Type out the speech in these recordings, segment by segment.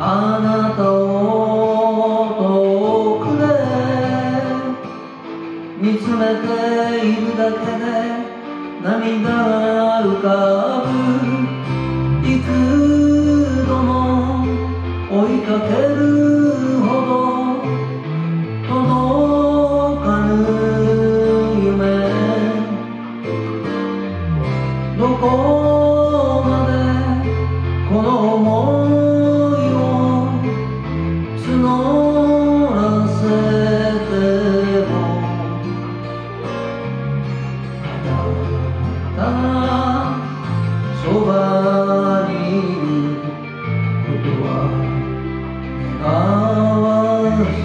あなたを遠くで見つめているだけで涙が浮かぶ。幾度も追いかけるほど届かぬ夢、どこまでこの想いを募らせても、ただそばにいることは願わず、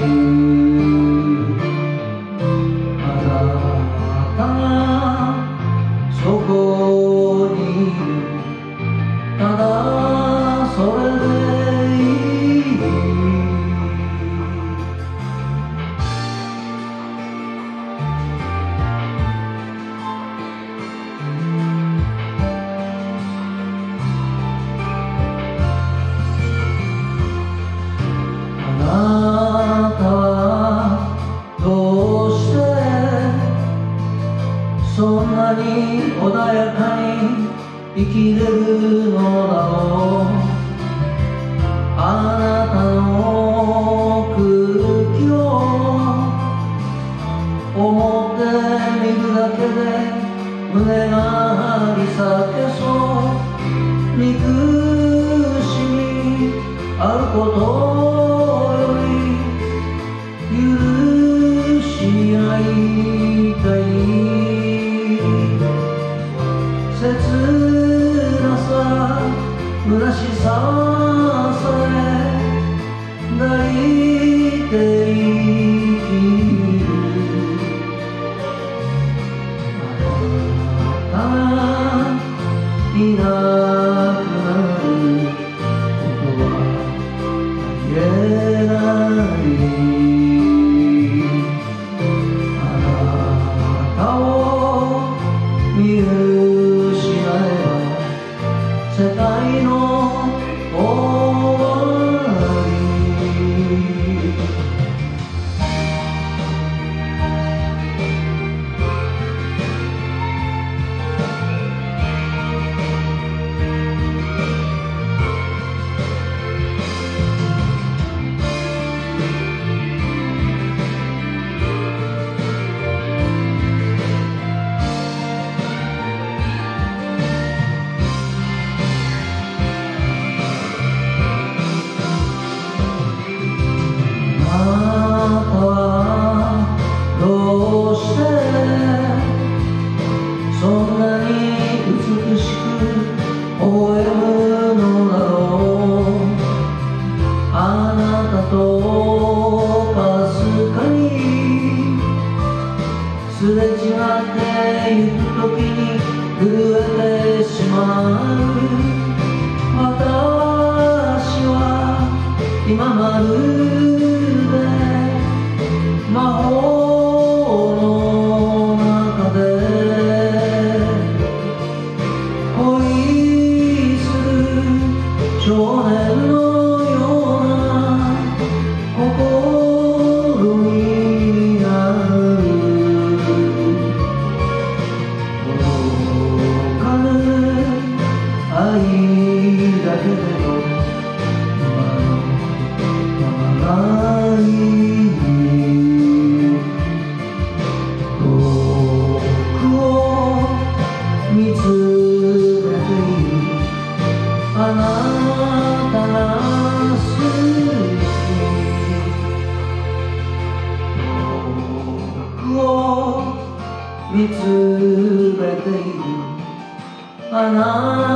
あなたがそこにいる、ただそれでいい。あなたはどうしてそんなに穏やかに生きれるのだろう。あなたの空気を思ってみるだけで胸が張り裂けそう。憎しみあることより許し合いたい。切なさ虚しささえ抱いて生きる。あなたがいなくなることはありえない。あなたを見失えば世界の終わり。そんなに美しく微笑むのだろう。あなたとかすかにすれ違ってゆくときに震えてしまう。私は今まるで魔法の中で少年のような心になる。届かぬ愛だけでも今のままがいい。遠くを見つめているあなたが好き。遠くを見つめているあなた